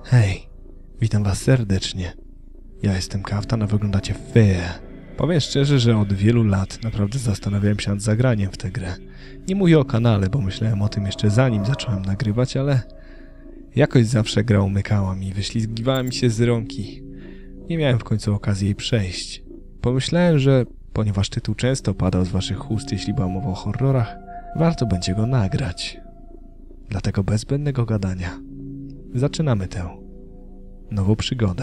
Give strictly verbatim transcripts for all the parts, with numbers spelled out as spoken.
Hej, witam was serdecznie. Ja jestem Kaftan, a wyglądacie fair. Powiem szczerze, że od wielu lat naprawdę zastanawiałem się nad zagraniem w tę grę. Nie mówię o kanale, bo myślałem o tym jeszcze zanim zacząłem nagrywać, ale jakoś zawsze gra umykała mi, wyślizgiwała mi się z rąki. Nie miałem w końcu okazji jej przejść. Pomyślałem, że ponieważ tytuł często padał z waszych ust, jeśli była mowa o horrorach, warto będzie go nagrać. Dlatego bez zbędnego gadania zaczynamy tę nową przygodę.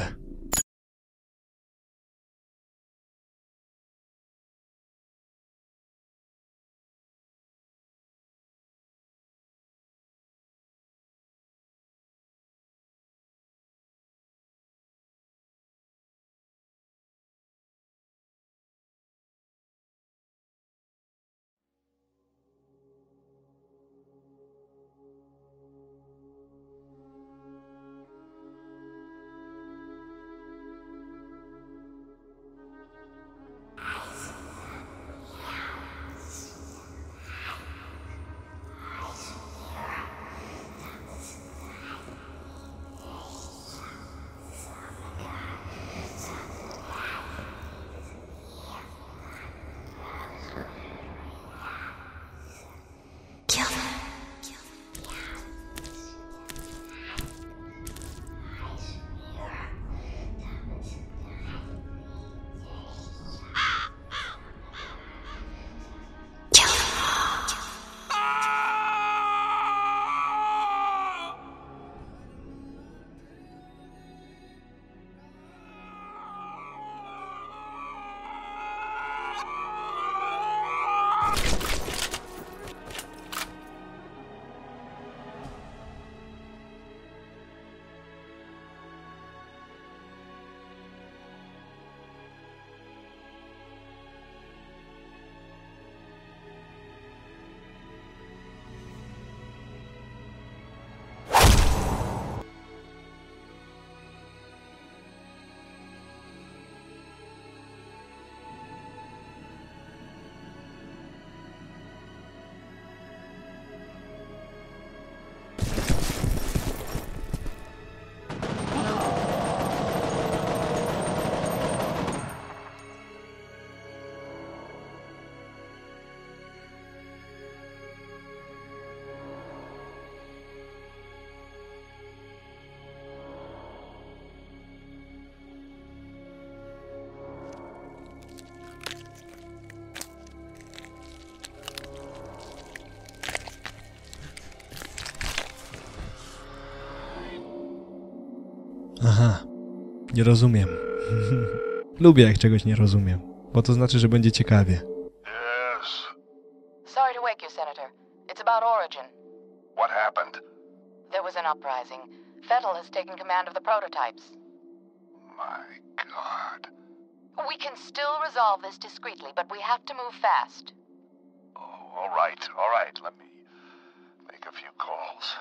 Aha, nie rozumiem. Lubię, jak czegoś nie rozumiem, bo to znaczy, że będzie ciekawie. Yes. Sorry to wake you, Senator. It's about Origin. What happened? There was an uprising. Fettel has taken command of the prototypes. My God. We can still resolve this discreetly, but we have to move fast. Oh, all right, all right. Let me make a few calls.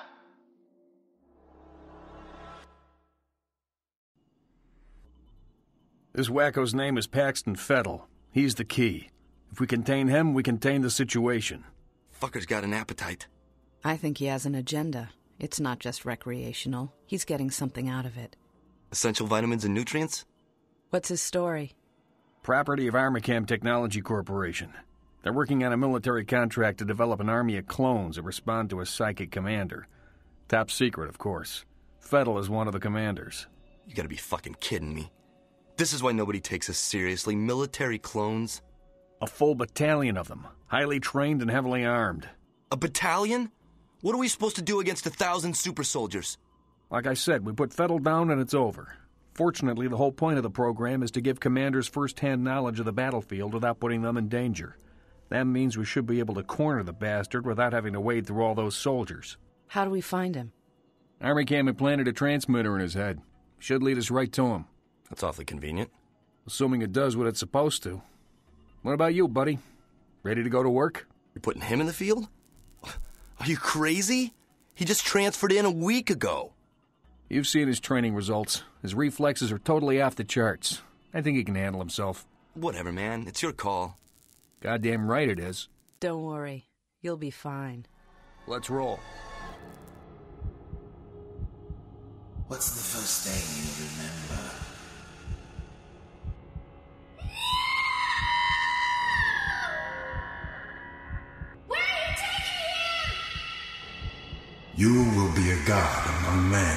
This wacko's name is Paxton Fettel. He's the key. If we contain him, we contain the situation. Fucker's got an appetite. I think he has an agenda. It's not just recreational. He's getting something out of it. Essential vitamins and nutrients? What's his story? Property of Armicam Technology Corporation. They're working on a military contract to develop an army of clones that respond to a psychic commander. Top secret, of course. Fettel is one of the commanders. You gotta be fucking kidding me. This is why nobody takes us seriously. Military clones? A full battalion of them. Highly trained and heavily armed. A battalion? What are we supposed to do against a thousand super soldiers? Like I said, we put Fettel down and it's over. Fortunately, the whole point of the program is to give commanders first-hand knowledge of the battlefield without putting them in danger. That means we should be able to corner the bastard without having to wade through all those soldiers. How do we find him? Armicam had planted a transmitter in his head. Should lead us right to him. That's awfully convenient. Assuming it does what it's supposed to. What about you, buddy? Ready to go to work? You're putting him in the field? Are you crazy? He just transferred in a week ago. You've seen his training results. His reflexes are totally off the charts. I think he can handle himself. Whatever, man. It's your call. Goddamn right it is. Don't worry. You'll be fine. Let's roll. What's the first thing you remember? Where are you taking him? You will be a god among men.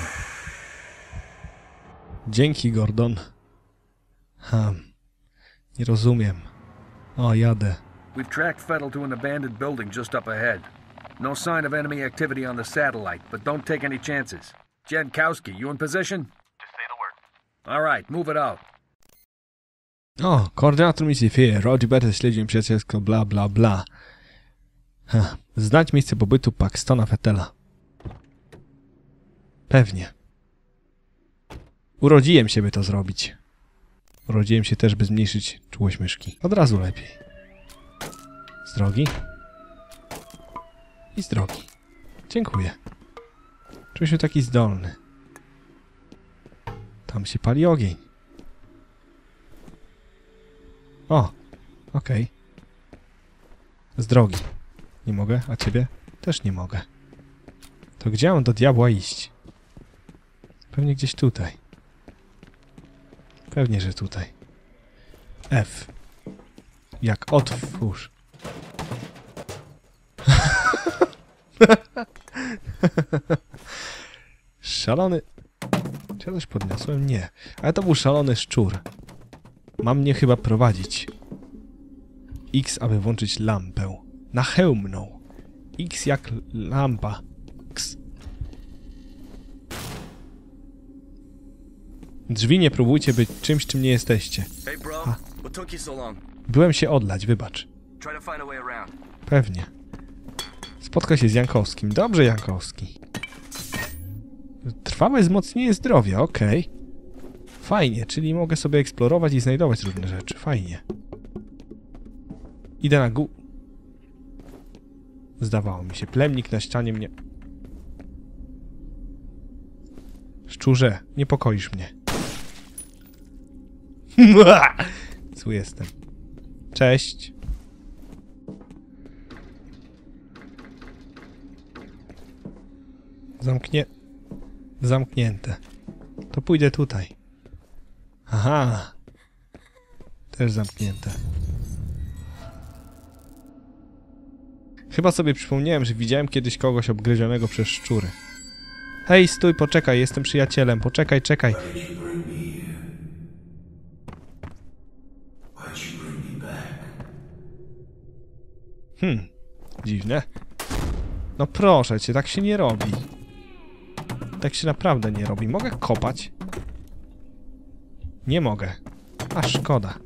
Dzięki, Gordon. Ha. Nie rozumiem. O, jadę. We've tracked Fettel to an abandoned building just up ahead. No sign of enemy activity on the satellite, but don't take any chances. Jankowski, you in position? Just say the word. All right, move it out. O, koordynator misji Fear. Roger Better śledziłem przyjacielsko, bla bla bla. Ha. Znać miejsce pobytu Paxtona Fettela. Pewnie. Urodziłem się, by to zrobić. Urodziłem się też, by zmniejszyć czułość myszki. Od razu lepiej. Z drogi. I z drogi. Dziękuję. Czuję się taki zdolny. Tam się pali ogień. O, okej. Okay. Z drogi. Nie mogę, a ciebie też nie mogę. To gdzie mam do diabła iść? Pewnie gdzieś tutaj. Pewnie, że tutaj. F. Jak otwórz. Szalony... Czy ja coś podniosłem? Nie. Ale to był szalony szczur. Ma mnie chyba prowadzić. X, aby włączyć lampę. Na hełmną. X jak lampa. X. Drzwi nie próbujcie być czymś, czym nie jesteście. Hey bro, Ha. what took you so long? Byłem się odlać, wybacz. Try to find a way around. Pewnie. Spotka się z Jankowskim. Dobrze, Jankowski. Trwałe wzmocnienie zdrowia, okej. Okay. Fajnie, czyli mogę sobie eksplorować i znajdować różne rzeczy. Fajnie. Idę na gó... Zdawało mi się. Plemnik na ścianie mnie... Szczurze, niepokoisz mnie. Zły jestem. Cześć. Zamknie... Zamknięte. To pójdę tutaj. Aha. Też zamknięte. Chyba sobie przypomniałem, że widziałem kiedyś kogoś obgryzionego przez szczury. Hej, stój, poczekaj, jestem przyjacielem. Poczekaj, czekaj. Hmm, dziwne. No proszę cię, tak się nie robi. Tak się naprawdę nie robi. Mogę kopać? Nie mogę. A szkoda.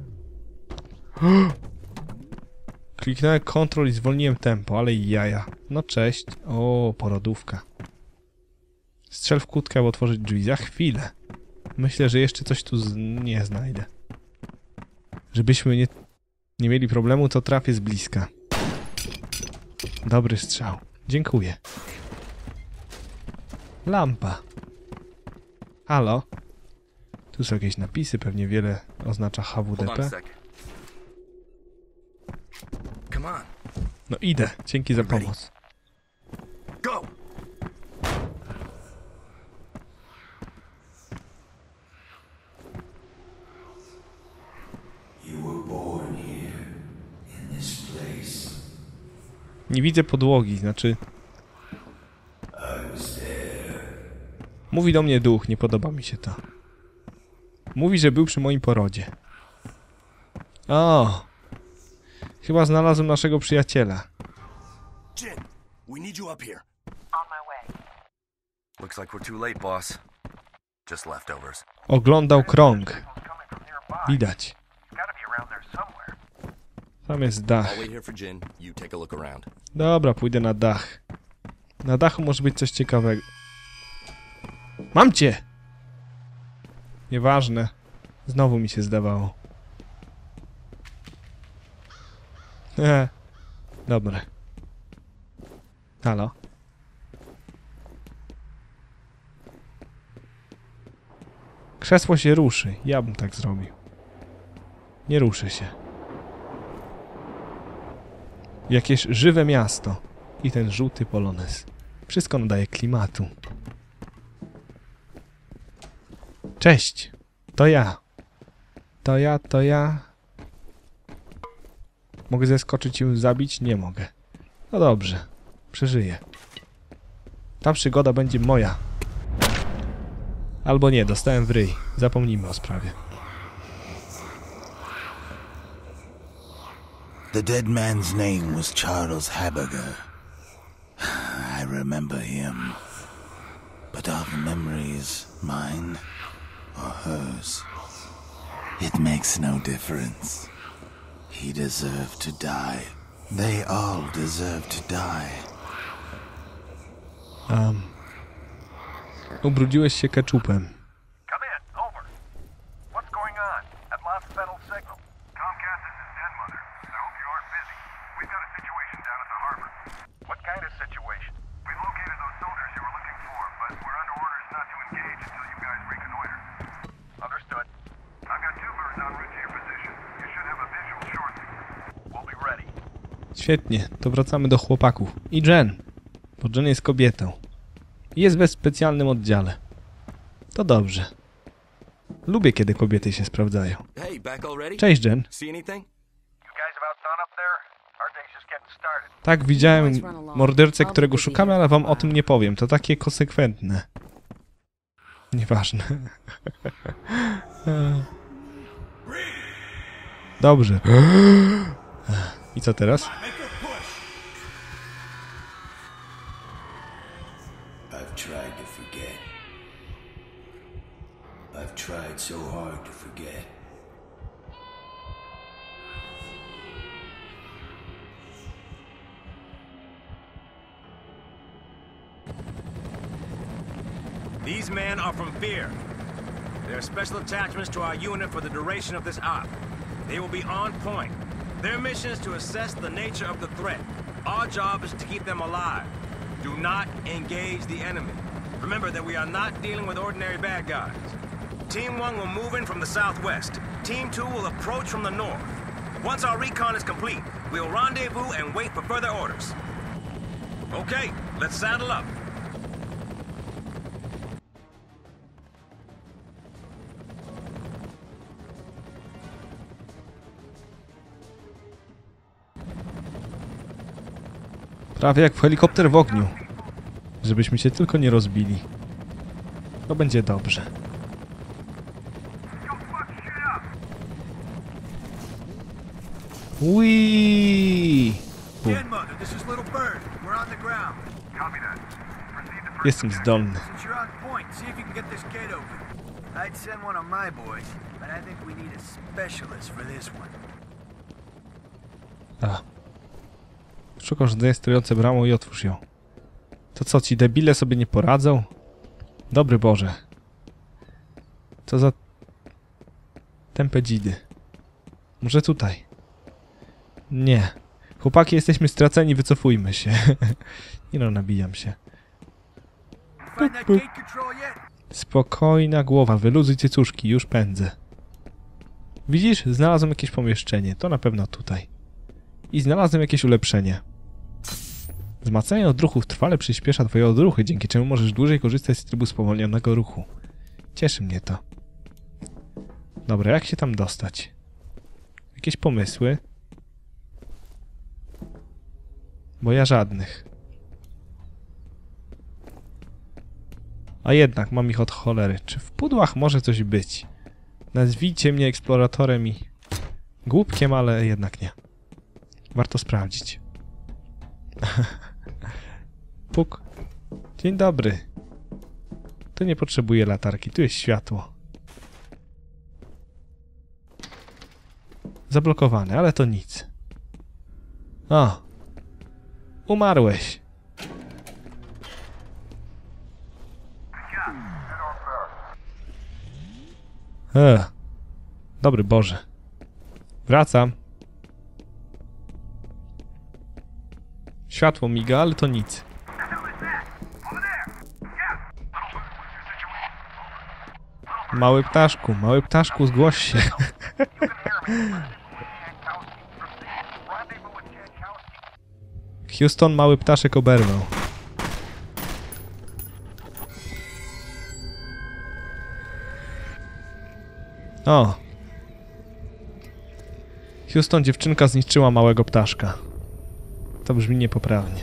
Kliknąłem Ctrl i zwolniłem tempo, ale jaja. No cześć. O, porodówka. Strzel w kłódkę, aby otworzyć drzwi. Za chwilę. Myślę, że jeszcze coś tu z... nie znajdę. Żebyśmy nie, nie mieli problemu, to trafię z bliska. Dobry strzał. Dziękuję. Lampa. Halo? Tu są jakieś napisy, pewnie wiele oznacza H W D P. No idę, dzięki za pomoc. Go! Nie widzę podłogi, znaczy... Mówi do mnie duch, nie podoba mi się to. Mówi, że był przy moim porodzie. O! Chyba znalazłem naszego przyjaciela. Jin, we need you up here. On my way. Looks like we're too late, boss. Just leftovers. Oglądał krąg. Widać. Tam jest dach. I'll wait here for Jin. You take a look around. Dobra, pójdę na dach. Na dachu może być coś ciekawego. Mam cię! Nieważne. Znowu mi się zdawało. Eee. Dobre. Halo? Krzesło się ruszy. Ja bym tak zrobił. Nie ruszy się. Jakieś żywe miasto. I ten żółty polonez. Wszystko nadaje klimatu. Cześć! To ja. To ja, to ja. Mogę zeskoczyć i ją zabić? Nie mogę. No dobrze. Przeżyję. Ta przygoda będzie moja. Albo nie, dostałem w ryj. Zapomnijmy o sprawie. The dead man's name was Charles Haberger. I remember him. But are the memories mine or hers? It makes no difference. He deserved to die. They all deserve to die. Um, ubrudziłeś się keczupem. Come in. Over. What's going on? I've lost Fennel's signal. Comcast, this is Dead Mother. I hope you aren't busy. We've got a situation down at the harbor. What kind of situation? We located those soldiers you were looking for, but we're under orders not to engage until you guys reconnoiter. Understood. I've got two birds en route to your position. You should have a visual shortly. We'll be ready. Świetnie, to wracamy do chłopaków. I Jen, bo Jen jest kobietą. I jest we specjalnym oddziale. To dobrze. Lubię, kiedy kobiety się sprawdzają. Hey, back already? Cześć, Jen. See anything? You guys about done up there? Our day's just getting started. Tak, widziałem mordercę, którego szukamy, ale wam o tym nie powiem. To takie konsekwentne. Nieważne. Dobrze. I co teraz? I've tried to forget. I've tried so hard to forget. These men are from Fear. They're special attachments to our unit for the duration of this op. They will be on point. Their mission is to assess the nature of the threat. Our job is to keep them alive. Do not engage the enemy. Remember that we are not dealing with ordinary bad guys. Team one will move in from the southwest. Team two will approach from the north. Once our recon is complete, we'll rendezvous and wait for further orders. Okay, let's saddle up. Prawie jak w helikopter w ogniu. Żebyśmy się tylko nie rozbili. To będzie dobrze. Uiii! Jestem zdolny. A. Szukasz urządzenia sterujące bramą i otwórz ją. To co, ci debile sobie nie poradzą? Dobry Boże. Co za... tępe dzidy. Może tutaj? Nie. Chłopaki, jesteśmy straceni, wycofujmy się. Nie no, nabijam się. Spokojna głowa, wyluzuj cycuszki, już pędzę. Widzisz? Znalazłem jakieś pomieszczenie. To na pewno tutaj. I znalazłem jakieś ulepszenie. Wzmacnianie odruchów trwale przyspiesza twoje odruchy, dzięki czemu możesz dłużej korzystać z trybu spowolnionego ruchu. Cieszy mnie to. Dobra, jak się tam dostać? Jakieś pomysły? Bo ja żadnych. A jednak, mam ich od cholery. Czy w pudłach może coś być? Nazwijcie mnie eksploratorem i... głupkiem, ale jednak nie. Warto sprawdzić. Puk. Dzień dobry. Tu nie potrzebuję latarki, tu jest światło. Zablokowane, ale to nic. O! Umarłeś. E. Dobry Boże. Wracam. Światło miga, ale to nic. Mały ptaszku, mały ptaszku, zgłoś się. Houston, mały ptaszek oberwał. O! Houston, dziewczynka zniszczyła małego ptaszka. To brzmi niepoprawnie.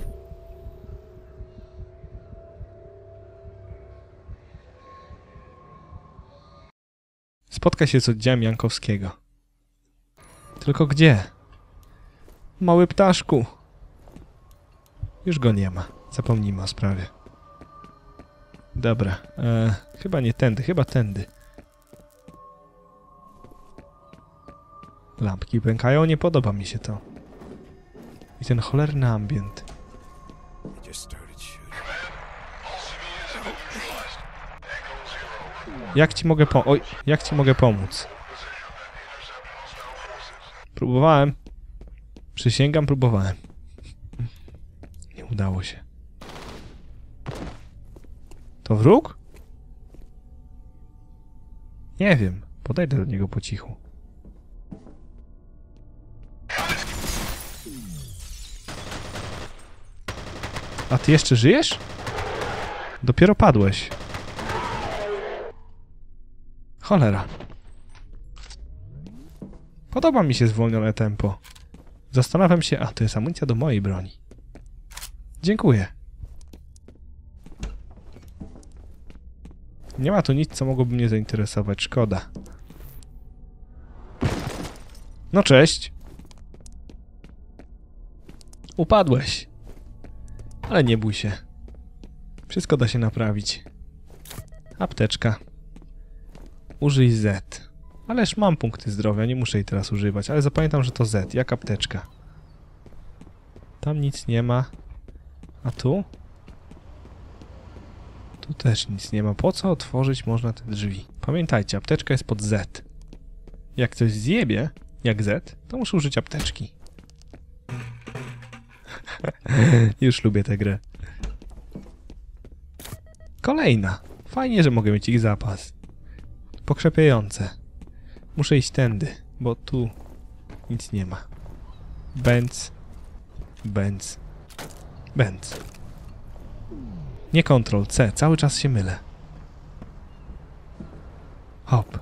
Spotkaj się z oddziałem Jankowskiego. Tylko gdzie? Mały ptaszku. Już go nie ma. Zapomnijmy o sprawie. Dobra. E, chyba nie tędy, chyba tędy. Lampki pękają, nie podoba mi się to. I ten cholerny ambient. Jak ci mogę po... Oj, jak ci mogę pomóc? Próbowałem. Przysięgam, próbowałem. Nie udało się. To wróg? Nie wiem. Podejdę do niego po cichu. A ty jeszcze żyjesz? Dopiero padłeś. Cholera. Podoba mi się zwolnione tempo. Zastanawiam się... A, to jest amunicja do mojej broni. Dziękuję. Nie ma tu nic, co mogłoby mnie zainteresować. Szkoda. No cześć. Upadłeś. Ale nie bój się. Wszystko da się naprawić. Apteczka. Użyj Z. Ależ mam punkty zdrowia, nie muszę jej teraz używać. Ale zapamiętam, że to Z, jak apteczka. Tam nic nie ma. A tu? Tu też nic nie ma. Po co otworzyć można te drzwi? Pamiętajcie, apteczka jest pod Z. Jak coś zjebie, jak Z, to muszę użyć apteczki. Już lubię tę grę. Kolejna. Fajnie, że mogę mieć ich zapas. Pokrzepiające. Muszę iść tędy, bo tu nic nie ma. Benz. Benz. Benz. Nie Ctrl C, cały czas się mylę. Hop.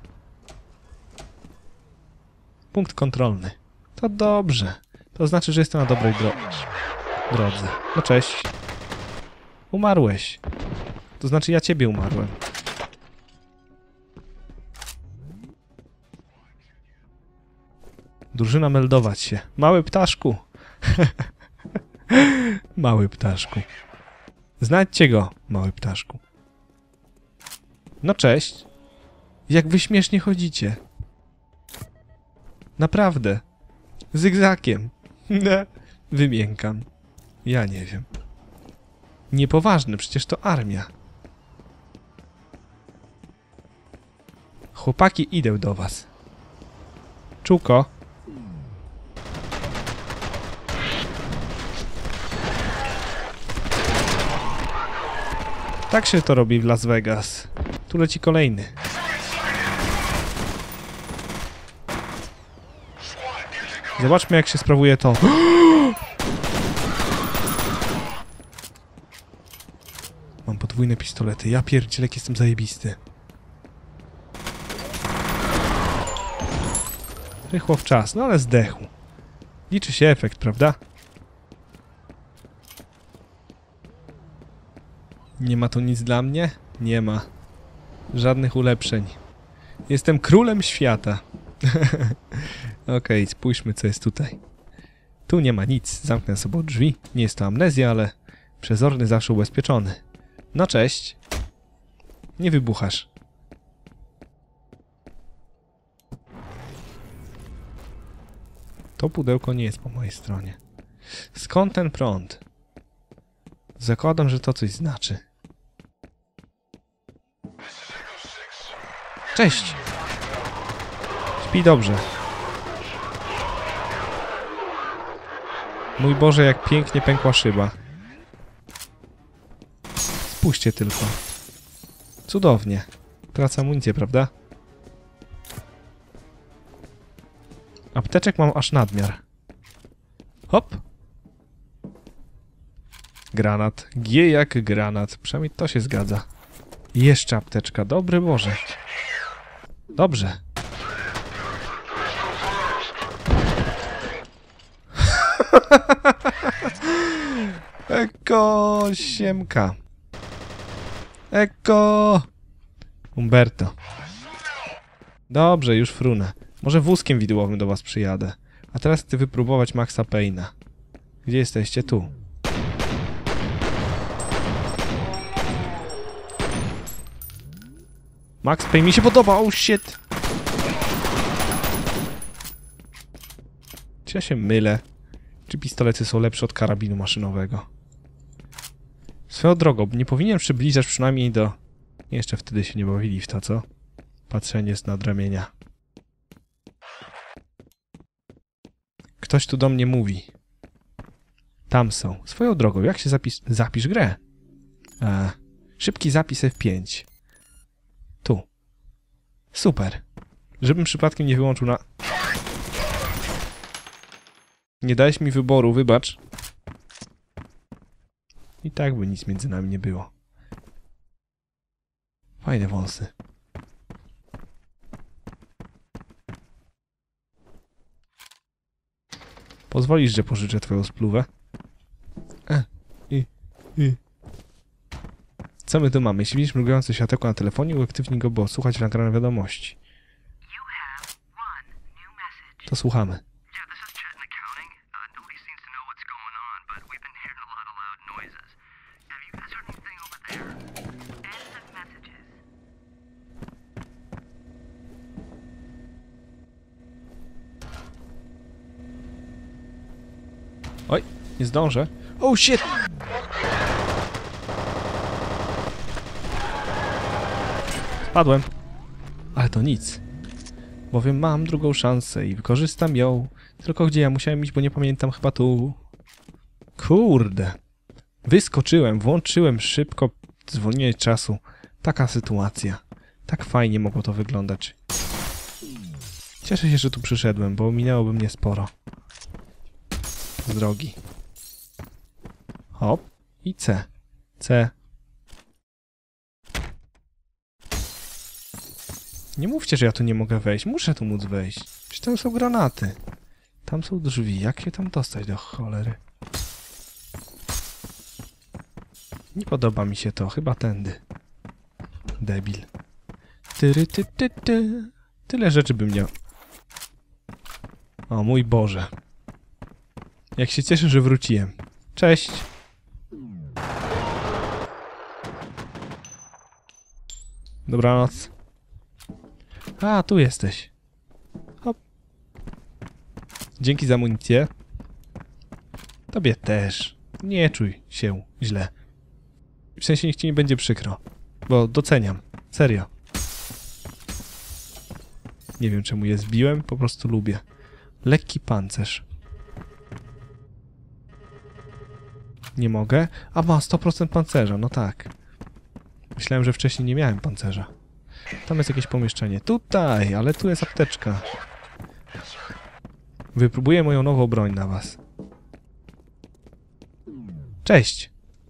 Punkt kontrolny. To dobrze. To znaczy, że jestem na dobrej dro drodze. No cześć. Umarłeś. To znaczy, ja ciebie umarłem. Drużyna meldować się. Mały ptaszku. Mały ptaszku. Znajdźcie go, mały ptaszku. No cześć. Jak wy śmiesznie chodzicie. Naprawdę. Zygzakiem. Wymiękam. Ja nie wiem. Niepoważne, przecież to armia. Chłopaki, idę do was. Czuko. Tak się to robi w Las Vegas. Tu leci kolejny. Zobaczmy, jak się sprawuje to. Mam podwójne pistolety. Ja pierdzielę, jak jestem zajebisty. Rychło w czas, no ale zdechł. Liczy się efekt, prawda? Nie ma tu nic dla mnie? Nie ma. Żadnych ulepszeń. Jestem królem świata. Okej, okay, spójrzmy, co jest tutaj. Tu nie ma nic. Zamknę sobie drzwi. Nie jest to amnezja, ale przezorny zawsze ubezpieczony. No cześć. Nie wybuchasz. To pudełko nie jest po mojej stronie. Skąd ten prąd? Zakładam, że to coś znaczy. Cześć! Śpi dobrze. Mój Boże, jak pięknie pękła szyba. Spójrzcie tylko. Cudownie. Tracę amunicję, prawda? Apteczek mam aż nadmiar. Hop! Granat. G jak granat. Przynajmniej to się zgadza. Jeszcze apteczka. Dobry Boże. Dobrze. Eko, siemka. Eko. Umberto. Dobrze, już frunę. Może wózkiem widłowym do was przyjadę. A teraz chcę wypróbować Maxa Payne'a. Gdzie jesteście? Tu. Max Payne mi się podoba, oh shit! Czy ja się mylę? Czy pistolety są lepsze od karabinu maszynowego? Swoją drogą, nie powinien przybliżać przynajmniej do... Jeszcze wtedy się nie bawili w to, co? Patrzenie z nadramienia. Ktoś tu do mnie mówi. Tam są. Swoją drogą, jak się zapis... Zapisz grę? A, szybki zapis F pięć. Tu. Super. Żebym przypadkiem nie wyłączył na... Nie dałeś mi wyboru, wybacz. I tak by nic między nami nie było. Fajne wąsy. Pozwolisz, że pożyczę twoją spluwę? E, i, i. Co my tu mamy? Jeśli widzisz mrugające światełko na telefonie, uaktywnij go, bo słuchać nagrane wiadomości. To słuchamy. Oj, nie zdążę. Oh shit! Spadłem. Ale to nic. Bowiem mam drugą szansę i wykorzystam ją. Tylko gdzie ja musiałem iść, bo nie pamiętam, chyba tu. Kurde. Wyskoczyłem, włączyłem szybko zwolnienie czasu. Taka sytuacja. Tak fajnie mogło to wyglądać. Cieszę się, że tu przyszedłem, bo minęłoby mnie sporo. Z drogi. Hop. I C. C. Nie mówcie, że ja tu nie mogę wejść. Muszę tu móc wejść. Przecież tam są granaty. Tam są drzwi. Jak się tam dostać do cholery? Nie podoba mi się to. Chyba tędy. Debil. Tyry, ty, ty, ty. Tyle rzeczy bym miał. O mój Boże. Jak się cieszę, że wróciłem. Cześć. Dobranoc. A, tu jesteś. Hop. Dzięki za amunicję. Tobie też. Nie czuj się źle. W sensie niech ci nie będzie przykro. Bo doceniam. Serio. Nie wiem czemu je zbiłem, po prostu lubię. Lekki pancerz. Nie mogę? A ma sto procent pancerza, no tak. Myślałem, że wcześniej nie miałem pancerza. Tam jest jakieś pomieszczenie. Tutaj, ale tu jest apteczka. Wypróbuję moją nową broń na was. Cześć!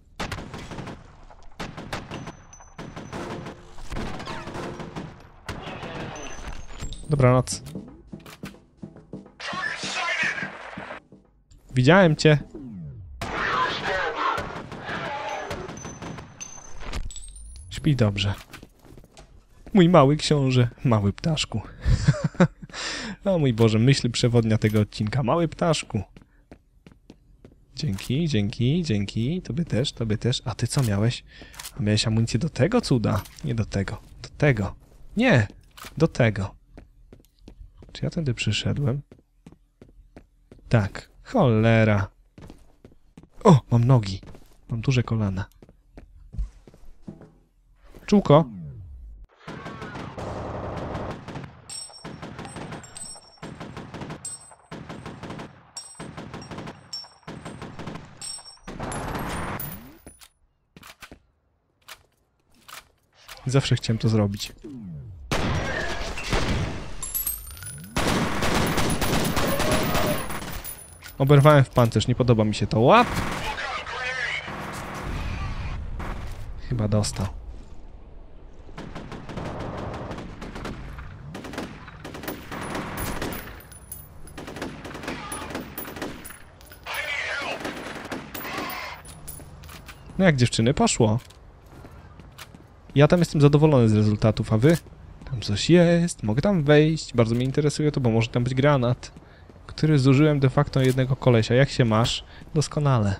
Dobranoc. Widziałem cię. Śpi dobrze. Mój mały książę, mały ptaszku. O mój Boże, myśl przewodnia tego odcinka. Mały ptaszku. Dzięki, dzięki, dzięki. Tobie też, tobie też. A ty co miałeś? A miałeś amunicję do tego cuda? Nie do tego. Do tego. Nie! Do tego. Czy ja tędy przyszedłem? Tak. Cholera. O! Mam nogi. Mam duże kolana. Czółko. Zawsze chciałem to zrobić. Oberwałem w pancerz, nie podoba mi się to. Łap! Chyba dostał. No jak dziewczyny, poszło. Ja tam jestem zadowolony z rezultatów, a wy? Tam coś jest, mogę tam wejść. Bardzo mnie interesuje to, bo może tam być granat, który zużyłem de facto jednego kolesia. Jak się masz? Doskonale.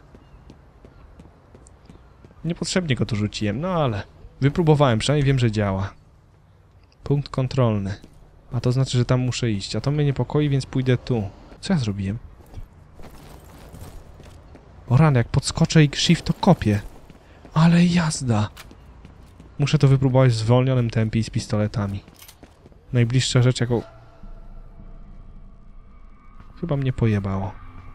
Niepotrzebnie go tu rzuciłem, no ale wypróbowałem, przynajmniej wiem, że działa. Punkt kontrolny. A to znaczy, że tam muszę iść. A to mnie niepokoi, więc pójdę tu. Co ja zrobiłem? O rany, jak podskoczę i shift to kopię. Ale jazda! Muszę to wypróbować w zwolnionym tempie i z pistoletami. Najbliższa rzecz, jaką... Chyba mnie pojebało.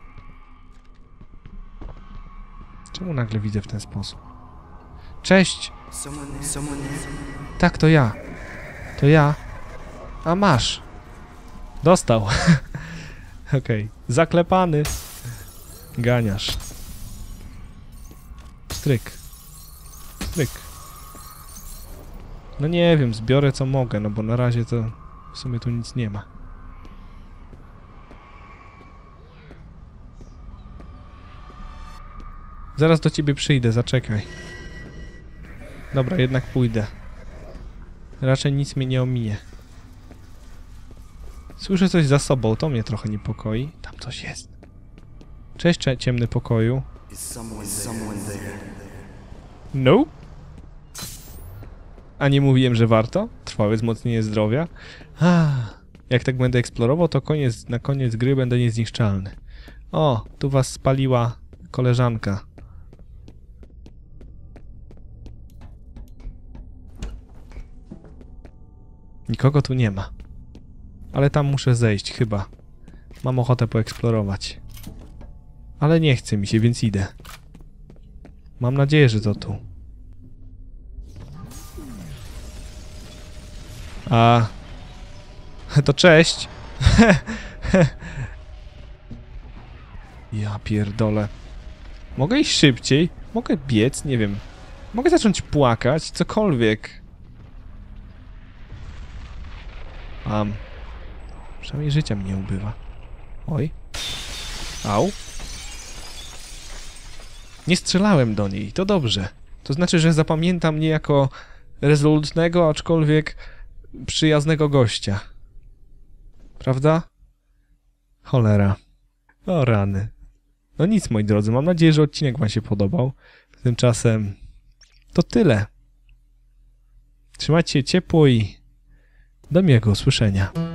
Czemu nagle widzę w ten sposób? Cześć! Tak, to ja. To ja. A masz. Dostał. Okej. Okay. Zaklepany. Ganiasz. Stryk. Stryk. No nie wiem, zbiorę co mogę, no bo na razie to w sumie tu nic nie ma. Zaraz do ciebie przyjdę, zaczekaj. Dobra, jednak pójdę. Raczej nic mnie nie ominie. Słyszę coś za sobą, to mnie trochę niepokoi. Tam coś jest. Cześć, ciemny pokoju. No? A nie mówiłem, że warto? Trwałe wzmocnienie zdrowia? A, jak tak będę eksplorował, to koniec, na koniec gry będę niezniszczalny. O, tu was spaliła koleżanka. Nikogo tu nie ma. Ale tam muszę zejść, chyba. Mam ochotę poeksplorować. Ale nie chce mi się, więc idę. Mam nadzieję, że to tu. A... To cześć! Ja pierdolę. Mogę iść szybciej? Mogę biec? Nie wiem. Mogę zacząć płakać? Cokolwiek. Mam. Przynajmniej życia mnie ubywa. Oj. Au. Nie strzelałem do niej, to dobrze. To znaczy, że zapamięta mnie jako rezolutnego, aczkolwiek przyjaznego gościa. Prawda? Cholera. O rany. No nic, moi drodzy, mam nadzieję, że odcinek wam się podobał. Tymczasem to tyle. Trzymajcie się ciepło i do miłego usłyszenia.